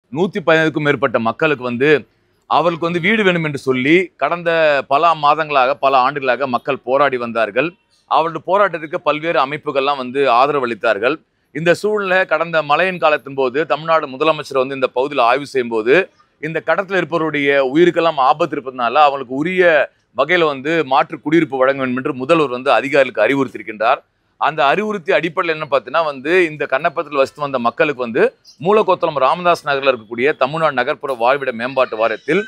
115க்கும் மேற்பட்ட மக்களுக்கு வந்து அவர்களுக்கு வந்து வீடு வேணும் என்று சொல்லி கடந்த பல மாதங்களாக பல ஆண்டுகளாக மக்கள் போராடி வந்தார்கள். அவருடைய போராட்டத்திற்கு பல்வேறு அமைப்புகள்லாம் வந்து ஆதரவு அளித்தார்கள். இந்த சூழ்நிலை கடந்த மழையின் காலத்தின் போது தமிழ்நாடு முதலமைச்சர் வந்து இந்த பகுதியில் ஆய்வு செய்யும் போது இந்த கடத்தில் இருப்பவருடைய உயிருக்கெல்லாம் ஆபத்து இருப்பதனால அவங்களுக்கு உரிய வகையில வந்து மாற்று குடியிருப்பு வழங்க வேண்டும் என்று முதல்வர் வந்து அதிகாரிகளுக்கு அறிவுறுத்தியிருக்கின்றார். அந்த அறிவுறுத்தி அடிப்படையில் என்ன பார்த்தீங்கன்னா வந்து இந்த கண்ணப்பத்தில் வசித்து வந்த மக்களுக்கு வந்து மூலக்கோத்தலம் ராமதாஸ் நகரில் இருக்கக்கூடிய தமிழ்நாடு நகர்ப்புற வாழ்விட மேம்பாட்டு வாரியத்தில்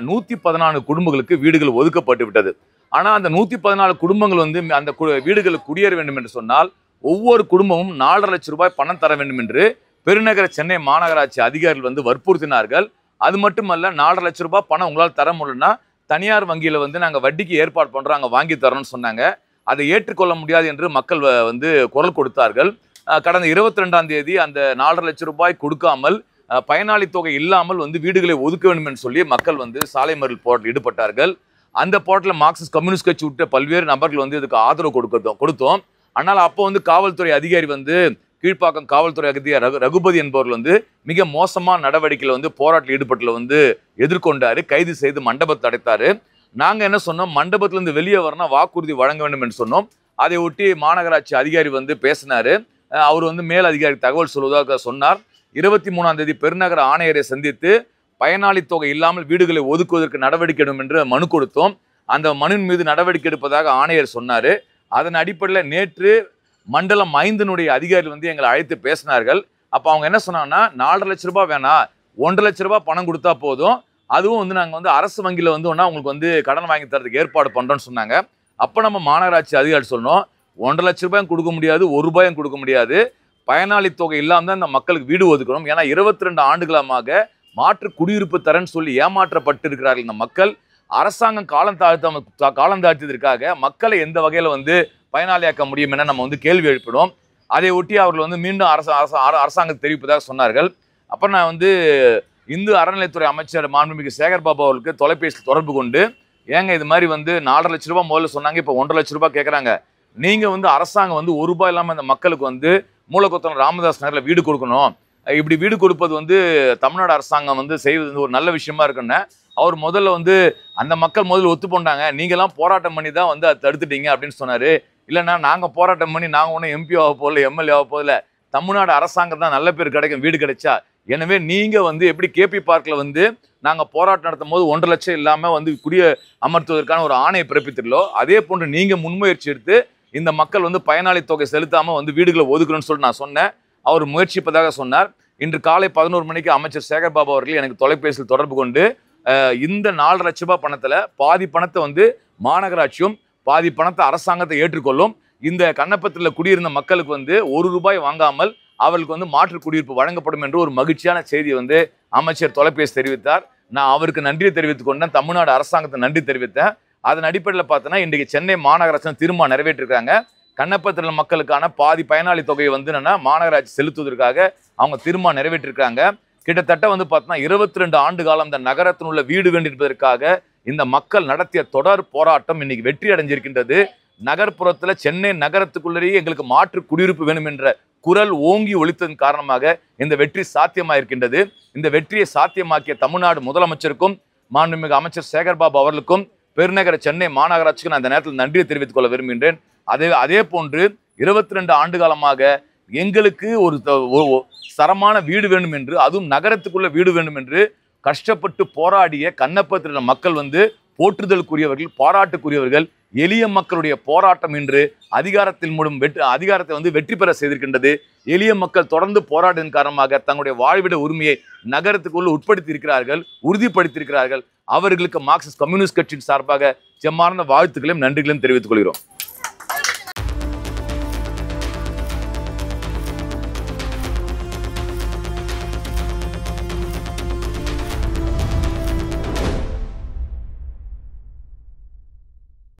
114 குடும்பங்களுக்கு வீடுகள் ஒதுக்கப்பட்டு விட்டது. ஆனால் அந்த 114 குடும்பங்கள் வந்து அந்த வீடுகளுக்கு குடியேற வேண்டும் என்று சொன்னால் ஒவ்வொரு குடும்பமும் 4.5 லட்சம் ரூபாய் பணம் தர வேண்டும் என்று பெருநகர சென்னை மாநகராட்சி அதிகாரிகள் வந்து வற்புறுத்தினார்கள். அது மட்டுமல்ல 4.5 லட்சம் ரூபாய் பணம் உங்களால் தர முடியலன்னா தனியார் வங்கியில் வந்து நாங்கள் வட்டிக்கு ஏற்பாடு பண்ணுறோம், அங்கே வாங்கி தரோம்னு சொன்னாங்க. அதை ஏற்றுக்கொள்ள முடியாது என்று மக்கள் வந்து குரல் கொடுத்தார்கள். கடந்த 22ஆம் தேதி அந்த 4.5 லட்சம் ரூபாய் கொடுக்காமல் பயனாளி தொகை இல்லாமல் வந்து வீடுகளை ஒதுக்க வேண்டும் என்று சொல்லி மக்கள் வந்து சாலை மறியல் போராட்டத்தில் ஈடுபட்டார்கள். அந்த போராட்டத்தில் மார்க்சிஸ்ட் கம்யூனிஸ்ட் கட்சி விட்ட பல்வேறு நபர்கள் வந்து இதுக்கு ஆதரவு கொடுத்தோம். ஆனால் அப்போ வந்து காவல்துறை அதிகாரி வந்து கீழ்ப்பாக்கம் காவல்துறை அதிகாரி ரகுபதி என்பவர்கள் வந்து மிக மோசமான நடவடிக்கையில் வந்து போராட்டத்தில் ஈடுபட்டுல வந்து எதிர்கொண்டாரு, கைது செய்து மண்டபத்தை அடைத்தாரு. நாங்க என்ன சொன்னோம், மண்டபத்திலிருந்து வெளியே வரணும் வாக்குறுதி வழங்க வேண்டும் என்று சொன்னோம். அதை ஒட்டி மாநகராட்சி அதிகாரி வந்து பேசினாரு. அவர் வந்து மேல் அதிகாரி தகவல் சொல்வதாக சொன்னார். 23ஆம் தேதி பெருநகர ஆணையரை சந்தித்து பயனாளி தொகை இல்லாமல் வீடுகளை ஒதுக்குவதற்கு நடவடிக்கை எடுக்கும் என்று மனு கொடுத்தோம். அந்த மனுவின் மீது நடவடிக்கை எடுப்பதாக ஆணையர் சொன்னாரு. அதன் அடிப்படையில் நேற்று மண்டலம் 5 அதிகாரிகள் வந்து எங்களை அழைத்து பேசினார்கள். அப்போ அவங்க என்ன சொன்னாங்கன்னா 4.5 லட்சம் ரூபாய் வேணாம், 1.5 லட்ச ரூபாய் பணம் கொடுத்தா போதும், அதுவும் வந்து நாங்கள் வந்து அரசு வங்கியில் வந்து ஒன்றா உங்களுக்கு வந்து கடன் வாங்கி தரதுக்கு ஏற்பாடு பண்ணுறோன்னு சொன்னாங்க. அப்போ நம்ம மாநகராட்சி அதிகாரி சொன்னோம், 1.5 லட்ச ரூபாயும் கொடுக்க முடியாது, 1 ரூபாயும் கொடுக்க முடியாது, பயனாளி தொகை இல்லாமல் தான் இந்த மக்களுக்கு வீடு ஒதுக்கணும். ஏன்னா 22 ஆண்டுகளமாக மாற்று குடியிருப்பு தரேன்னு சொல்லி ஏமாற்றப்பட்டு இருக்கிறார்கள் இந்த மக்கள். அரசாங்கம் காலம் தாழ்த்தியதற்காக மக்களை எந்த வகையில் வந்து பயனாளியாக்க முடியும் என நம்ம வந்து கேள்வி எழுப்பினோம். அதை ஒட்டி அவர்கள் வந்து மீண்டும் அரசாங்கத்தை தெரிவிப்பதாக சொன்னார்கள். அப்புறம் நான் வந்து இந்து அறநிலைத்துறை அமைச்சர் மாண்புமிகு சேகர் பாபு அவர்களுக்கு தொலைபேசியில் தொடர்பு கொண்டு, ஏங்க இது மாதிரி வந்து 4.5 லட்ச ரூபாய் முதல்ல சொன்னாங்க, இப்போ 1.5 லட்ச ரூபாய் கேட்குறாங்க, நீங்கள் வந்து அரசாங்கம் வந்து 1 ரூபாய் இல்லாமல் இந்த மக்களுக்கு வந்து மூலக்கோத்தலம் ராமதாஸ் நகரில் வீடு கொடுக்கணும், இப்படி வீடு கொடுப்பது வந்து தமிழ்நாடு அரசாங்கம் வந்து செய்வது ஒரு நல்ல விஷயமா இருக்குன்னு அவர் முதல்ல வந்து அந்த மக்கள் முதல்ல ஒத்து போண்டாங்க, நீங்களாம் போராட்டம் பண்ணி தான் வந்து அதை தடுத்துட்டீங்க அப்படின்னு சொன்னார். இல்லைன்னா நாங்கள் போராட்டம் பண்ணி நாங்கள் ஒன்றும் எம்பி ஆக போகல, எம்எல்ஏ ஆக போகல, தமிழ்நாடு அரசாங்கம் தான் நல்ல பேர் கிடைக்கும் வீடு கிடைச்சா, எனவே நீங்கள் வந்து எப்படி கேபி பார்க்கில் வந்து நாங்கள் போராட்டம் நடத்தும் போது 1.5 லட்சம் இல்லாமல் வந்து அமர்த்துவதற்கான ஒரு ஆணையை பிறப்பித்திருந்தோ அதே போன்று நீங்கள் முன்முயற்சி எடுத்து இந்த மக்கள் வந்து பயனாளி தொகை செலுத்தாமல் வந்து வீடுகளை ஒதுக்கணும்னு சொல்லி நான் சொன்னேன். அவர் முயற்சிப்பதாக சொன்னார். இன்று காலை 11 மணிக்கு அமைச்சர் சேகர் பாபு அவர்கள் எனக்கு தொலைபேசியில் தொடர்பு கொண்டு இந்த 4.5 லட்ச ரூபாய் பணத்தில் பாதி பணத்தை வந்து மாநகராட்சியும் பாதி பணத்தை அரசாங்கத்தை ஏற்றுக்கொள்ளும். இந்த கண்ணப்பத்தில் குடியிருந்த மக்களுக்கு வந்து 1 ரூபாய் வாங்காமல் அவர்களுக்கு வந்து மாற்று குடியிருப்பு வழங்கப்படும் என்று ஒரு மகிழ்ச்சியான செய்தியை வந்து அமைச்சர் தொலைபேசி தெரிவித்தார். நான் அவருக்கு நன்றியை தெரிவித்துக் கொண்டேன், தமிழ்நாடு அரசாங்கத்தை நன்றி தெரிவித்தேன். அதன் அடிப்படையில் பார்த்தோன்னா இன்றைக்கு சென்னை மாநகராட்சி தீர்மானம் நிறைவேற்றிருக்காங்க. கண்ணப்பத்தில் மக்களுக்கான பாதி பயனாளி தொகையை வந்து என்னன்னா மாநகராட்சி செலுத்துவதற்காக அவங்க தீர்மானம் நிறைவேற்றிருக்காங்க. கிட்டத்தட்ட வந்து பார்த்தோன்னா 22 ஆண்டு காலம் இந்த நகரத்தில் உள்ள வீடு வேண்டியிருப்பதற்காக இந்த மக்கள் நடத்திய தொடர் போராட்டம் இன்னைக்கு வெற்றி அடைஞ்சிருக்கின்றது. நகர்ப்புறத்தில் சென்னை நகரத்துக்குள்ளேயே எங்களுக்கு மாற்று குடியிருப்பு வேணும் என்ற குரல் ஓங்கி ஒலித்ததன் காரணமாக இந்த வெற்றி சாத்தியமாயிருக்கின்றது. இந்த வெற்றியை சாத்தியமாக்கிய தமிழ்நாடு முதலமைச்சருக்கும் மாண்புமிகு அமைச்சர் சேகர் பாபு அவர்களுக்கும் பெருநகர சென்னை மாநகராட்சிக்கு நான் இந்த நேரத்தில் நன்றியை தெரிவித்துக் கொள்ள விரும்புகின்றேன். அதே போன்று 22 ஆண்டு காலமாக எங்களுக்கு ஒரு தரமான வீடு வேண்டும் என்று, அதுவும் நகரத்துக்குள்ள வீடு வேண்டும் என்று கஷ்டப்பட்டு போராடிய கண்ணப்பத்தில் மக்கள் வந்து போற்றுதலுக்குரியவர்கள், பாராட்டுக்குரியவர்கள். எளிய மக்களுடைய போராட்டம் இன்று அதிகாரத்தை வந்து வெற்றி பெற செய்திருக்கின்றது. எளிய மக்கள் தொடர்ந்து போராடின் காரணமாக தங்களுடைய வாழ்விட உரிமையை நகரத்துக்குள்ள உட்படுத்தி இருக்கிறார்கள், உறுதிப்படுத்தியிருக்கிறார்கள். அவர்களுக்கு மார்க்சிஸ்ட் கம்யூனிஸ்ட் கட்சியின் சார்பாக செம்மார்ந்த வாழ்த்துக்களையும் நன்றிகளையும் தெரிவித்துக் கொள்கிறோம்.